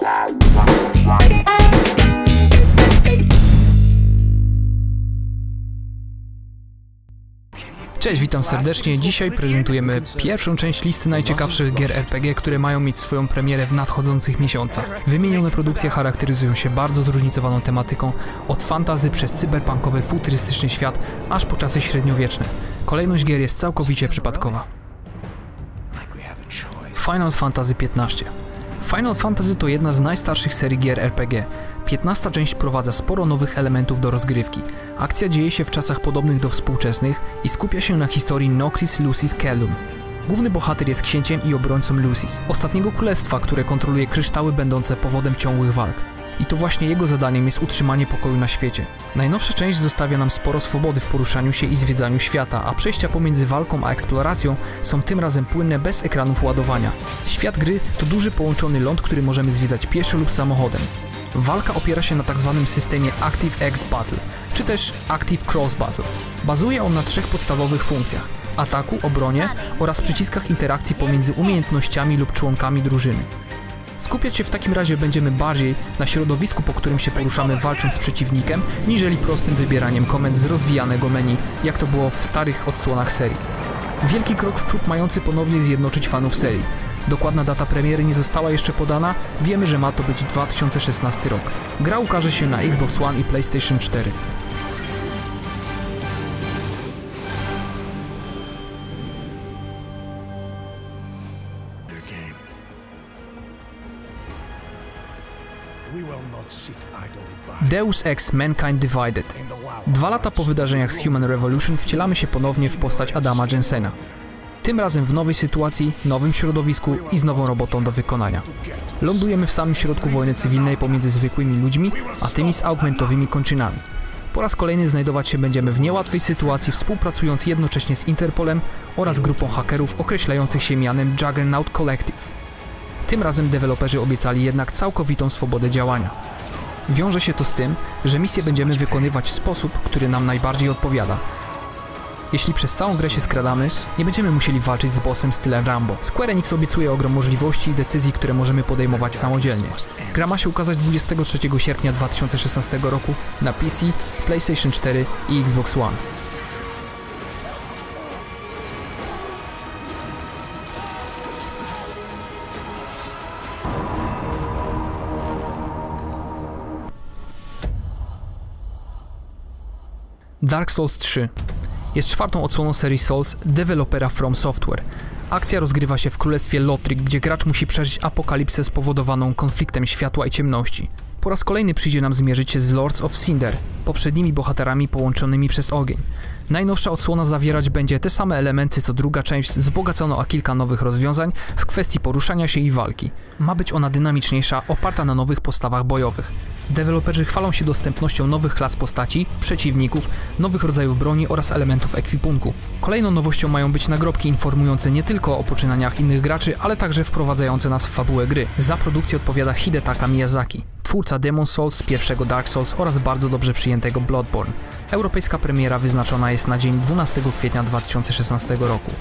Cześć, witam serdecznie. Dzisiaj prezentujemy pierwszą część listy najciekawszych gier RPG, które mają mieć swoją premierę w nadchodzących miesiącach. Wymienione produkcje charakteryzują się bardzo zróżnicowaną tematyką, od fantasy przez cyberpunkowy, futurystyczny świat, aż po czasy średniowieczne. Kolejność gier jest całkowicie przypadkowa. Final Fantasy XV. Final Fantasy to jedna z najstarszych serii gier RPG. 15. część wprowadza sporo nowych elementów do rozgrywki. Akcja dzieje się w czasach podobnych do współczesnych i skupia się na historii Noctis Lucis Kellum. Główny bohater jest księciem i obrońcą Lucis, ostatniego królestwa, które kontroluje kryształy będące powodem ciągłych walk. I to właśnie jego zadaniem jest utrzymanie pokoju na świecie. Najnowsza część zostawia nam sporo swobody w poruszaniu się i zwiedzaniu świata, a przejścia pomiędzy walką a eksploracją są tym razem płynne bez ekranów ładowania. Świat gry to duży połączony ląd, który możemy zwiedzać pieszo lub samochodem. Walka opiera się na tzw. systemie Active X Battle, czy też Active Cross Battle. Bazuje on na 3 podstawowych funkcjach: ataku, obronie oraz przyciskach interakcji pomiędzy umiejętnościami lub członkami drużyny. Skupiać się w takim razie będziemy bardziej na środowisku, po którym się poruszamy walcząc z przeciwnikiem, niżeli prostym wybieraniem komend z rozwijanego menu, jak to było w starych odsłonach serii. Wielki krok w przód mający ponownie zjednoczyć fanów serii. Dokładna data premiery nie została jeszcze podana, wiemy, że ma to być 2016 rok. Gra ukaże się na Xbox One i PlayStation 4. Deus Ex Mankind Divided. 2 lata po wydarzeniach z Human Revolution wcielamy się ponownie w postać Adama Jensena. Tym razem w nowej sytuacji, nowym środowisku i z nową robotą do wykonania. Lądujemy w samym środku wojny cywilnej pomiędzy zwykłymi ludźmi, a tymi z augmentowymi kończynami. Po raz kolejny znajdować się będziemy w niełatwej sytuacji, współpracując jednocześnie z Interpolem oraz grupą hakerów określających się mianem Juggernaut Collective. Tym razem deweloperzy obiecali jednak całkowitą swobodę działania. Wiąże się to z tym, że misje będziemy wykonywać w sposób, który nam najbardziej odpowiada. Jeśli przez całą grę się skradamy, nie będziemy musieli walczyć z bossem stylem Rambo. Square Enix obiecuje ogrom możliwości i decyzji, które możemy podejmować samodzielnie. Gra ma się ukazać 23 sierpnia 2016 roku na PC, PlayStation 4 i Xbox One. Dark Souls 3 jest 4. odsłoną serii Souls dewelopera From Software. Akcja rozgrywa się w królestwie Lothric, gdzie gracz musi przeżyć apokalipsę spowodowaną konfliktem światła i ciemności. Po raz kolejny przyjdzie nam zmierzyć się z Lords of Cinder, poprzednimi bohaterami połączonymi przez ogień. Najnowsza odsłona zawierać będzie te same elementy co druga część, wzbogacono o kilka nowych rozwiązań w kwestii poruszania się i walki. Ma być ona dynamiczniejsza, oparta na nowych postawach bojowych. Deweloperzy chwalą się dostępnością nowych klas postaci, przeciwników, nowych rodzajów broni oraz elementów ekwipunku. Kolejną nowością mają być nagrobki informujące nie tylko o poczynaniach innych graczy, ale także wprowadzające nas w fabułę gry. Za produkcję odpowiada Hidetaka Miyazaki, twórca Demon Souls, pierwszego Dark Souls oraz bardzo dobrze przyjętego Bloodborne. Europejska premiera wyznaczona jest na dzień 12 kwietnia 2016 roku.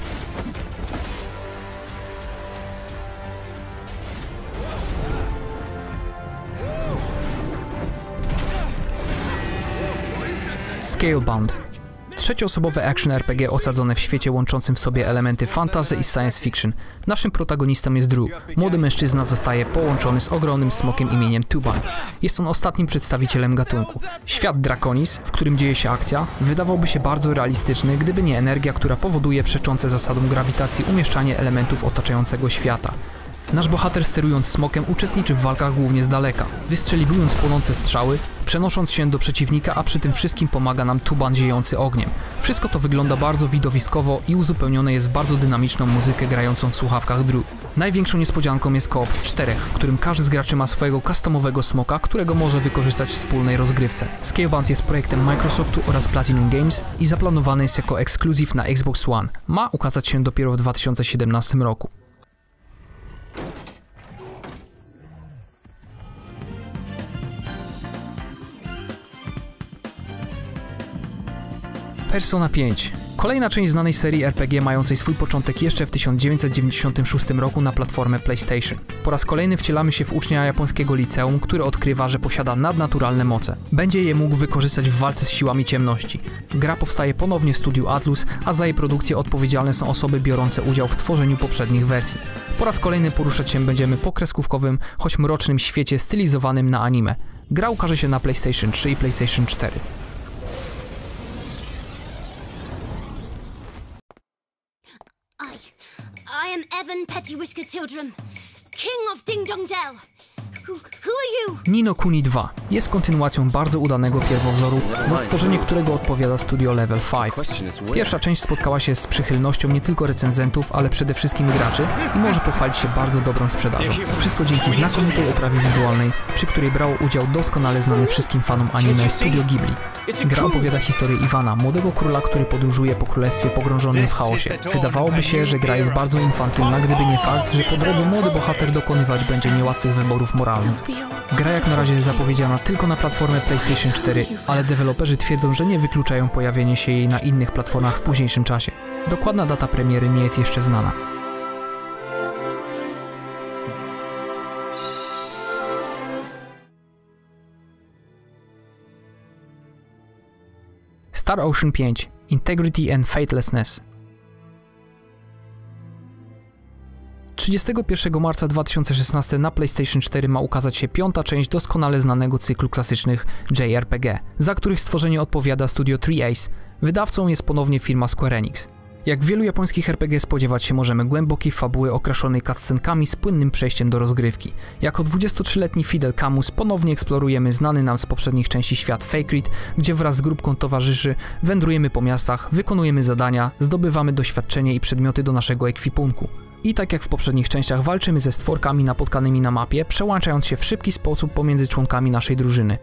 Scalebound. Trzecioosobowe action RPG osadzone w świecie łączącym w sobie elementy fantasy i science fiction. Naszym protagonistą jest Drew. Młody mężczyzna zostaje połączony z ogromnym smokiem imieniem Tuban. Jest on ostatnim przedstawicielem gatunku. Świat Draconis, w którym dzieje się akcja, wydawałby się bardzo realistyczny, gdyby nie energia, która powoduje przeczące zasadom grawitacji umieszczanie elementów otaczającego świata. Nasz bohater, sterując smokiem, uczestniczy w walkach głównie z daleka, wystrzeliwując płonące strzały, przenosząc się do przeciwnika, a przy tym wszystkim pomaga nam Tuban ziejący ogniem. Wszystko to wygląda bardzo widowiskowo i uzupełnione jest bardzo dynamiczną muzykę grającą w słuchawkach Drew. Największą niespodzianką jest koop w 4, w którym każdy z graczy ma swojego customowego smoka, którego może wykorzystać w wspólnej rozgrywce. Scalebound jest projektem Microsoftu oraz Platinum Games i zaplanowany jest jako ekskluzyw na Xbox One. Ma ukazać się dopiero w 2017 roku. Persona 5. Kolejna część znanej serii RPG mającej swój początek jeszcze w 1996 roku na platformę PlayStation. Po raz kolejny wcielamy się w ucznia japońskiego liceum, który odkrywa, że posiada nadnaturalne moce. Będzie je mógł wykorzystać w walce z siłami ciemności. Gra powstaje ponownie w studiu Atlus, a za jej produkcję odpowiedzialne są osoby biorące udział w tworzeniu poprzednich wersji. Po raz kolejny poruszać się będziemy po kreskówkowym, choć mrocznym świecie stylizowanym na anime. Gra ukaże się na PlayStation 3 i PlayStation 4. I am Evan Pettywhisker Children, King of Ding Dong Dell. Who are you? Ni no Kuni 2 jest kontynuacją bardzo udanego pierwowzoru, za stworzenie którego odpowiada studio Level 5. Pierwsza część spotkała się z przychylnością nie tylko recenzentów, ale przede wszystkim graczy i może pochwalić się bardzo dobrą sprzedażą. Wszystko dzięki znakomitej oprawie wizualnej, przy której brało udział doskonale znany wszystkim fanom anime Studio Ghibli. Gra opowiada historię Iwana, młodego króla, który podróżuje po królestwie pogrążonym w chaosie. Wydawałoby się, że gra jest bardzo infantylna, gdyby nie fakt, że po drodze młody bohater dokonywać będzie niełatwych wyborów moralnych. Gra jak na razie zapowiedziana tylko na platformę PlayStation 4, ale deweloperzy twierdzą, że nie wykluczają pojawienie się jej na innych platformach w późniejszym czasie. Dokładna data premiery nie jest jeszcze znana. Star Ocean 5 – Integrity and Faithlessness. 31 marca 2016 na PlayStation 4 ma ukazać się piąta część doskonale znanego cyklu klasycznych JRPG, za których stworzenie odpowiada studio 3Ace. Wydawcą jest ponownie firma Square Enix. Jak w wielu japońskich RPG spodziewać się możemy głębokiej fabuły okraszonej cutscenkami z płynnym przejściem do rozgrywki. Jako 23-letni Fidel Camus ponownie eksplorujemy znany nam z poprzednich części świat Fate, gdzie wraz z grupką towarzyszy wędrujemy po miastach, wykonujemy zadania, zdobywamy doświadczenie i przedmioty do naszego ekwipunku. I tak jak w poprzednich częściach walczymy ze stworkami napotkanymi na mapie, przełączając się w szybki sposób pomiędzy członkami naszej drużyny.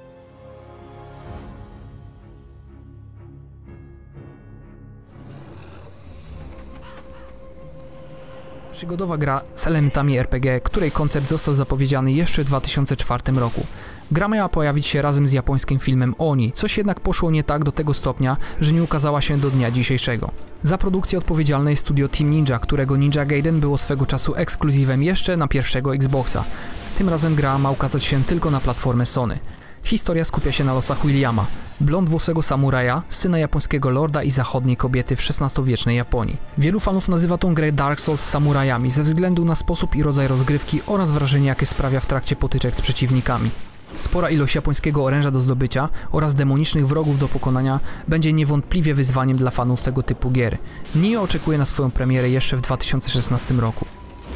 Przygodowa gra z elementami RPG, której koncept został zapowiedziany jeszcze w 2004 roku. Gra miała pojawić się razem z japońskim filmem Oni, coś jednak poszło nie tak do tego stopnia, że nie ukazała się do dnia dzisiejszego. Za produkcję odpowiedzialne jest studio Team Ninja, którego Ninja Gaiden było swego czasu ekskluzywem jeszcze na pierwszego Xboxa. Tym razem gra ma ukazać się tylko na platformę Sony. Historia skupia się na losach Williama, blondwłosego samuraja, syna japońskiego lorda i zachodniej kobiety w XVI-wiecznej Japonii. Wielu fanów nazywa tą grę Dark Souls z samurajami ze względu na sposób i rodzaj rozgrywki oraz wrażenie, jakie sprawia w trakcie potyczek z przeciwnikami. Spora ilość japońskiego oręża do zdobycia oraz demonicznych wrogów do pokonania będzie niewątpliwie wyzwaniem dla fanów tego typu gier. Nioh oczekuje na swoją premierę jeszcze w 2016 roku.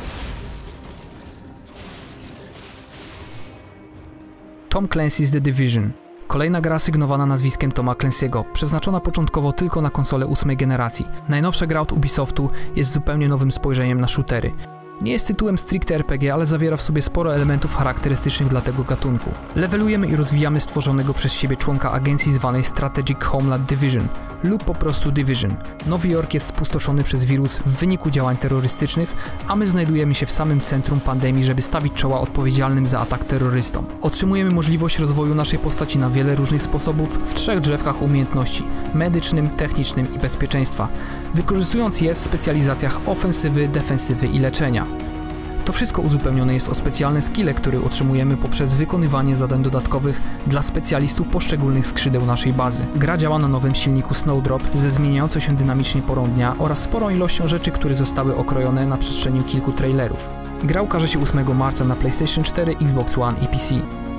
Tom Clancy's The Division. Kolejna gra sygnowana nazwiskiem Toma Clancy'ego, przeznaczona początkowo tylko na konsole 8. generacji. Najnowsza gra od Ubisoftu jest zupełnie nowym spojrzeniem na shootery. Nie jest tytułem stricte RPG, ale zawiera w sobie sporo elementów charakterystycznych dla tego gatunku. Levelujemy i rozwijamy stworzonego przez siebie członka agencji zwanej Strategic Homeland Division lub po prostu Division. Nowy Jork jest spustoszony przez wirus w wyniku działań terrorystycznych, a my znajdujemy się w samym centrum pandemii, żeby stawić czoła odpowiedzialnym za atak terrorystom. Otrzymujemy możliwość rozwoju naszej postaci na wiele różnych sposobów w 3 drzewkach umiejętności: medycznym, technicznym i bezpieczeństwa, wykorzystując je w specjalizacjach ofensywy, defensywy i leczenia. To wszystko uzupełnione jest o specjalne skille, które otrzymujemy poprzez wykonywanie zadań dodatkowych dla specjalistów poszczególnych skrzydeł naszej bazy. Gra działa na nowym silniku Snowdrop ze zmieniającą się dynamicznie porą dnia oraz sporą ilością rzeczy, które zostały okrojone na przestrzeni kilku trailerów. Gra ukaże się 8 marca na PlayStation 4, Xbox One i PC.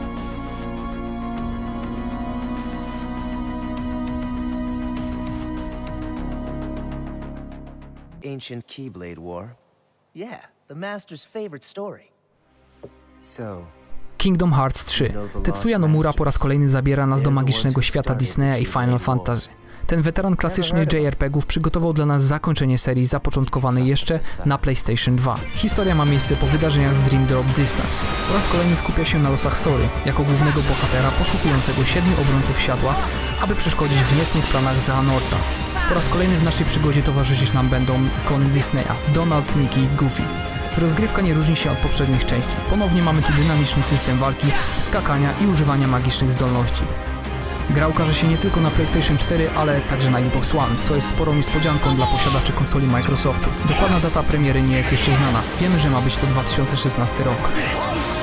Ancient Keyblade War. Yeah, the master's favorite story. So, Kingdom Hearts 3. Tetsuya Nomura po raz kolejny zabiera nas do magicznego świata Disneya i Final Fantasy. Ten weteran klasycznych JRPG-ów przygotował dla nas zakończenie serii zapoczątkowanej jeszcze na PlayStation 2. Historia ma miejsce po wydarzeniach z Dream Drop Distance. Po raz kolejny skupia się na losach Sory, jako głównego bohatera poszukującego 7 obrońców siadła, aby przeszkodzić w niecnych planach Xehanorta. Po raz kolejny w naszej przygodzie towarzyszyć nam będą ikony Disneya: Donald, Mickey, Goofy. Rozgrywka nie różni się od poprzednich części. Ponownie mamy tu dynamiczny system walki, skakania i używania magicznych zdolności. Gra ukaże się nie tylko na PlayStation 4, ale także na Xbox One, co jest sporą niespodzianką dla posiadaczy konsoli Microsoftu. Dokładna data premiery nie jest jeszcze znana. Wiemy, że ma być to 2016 rok.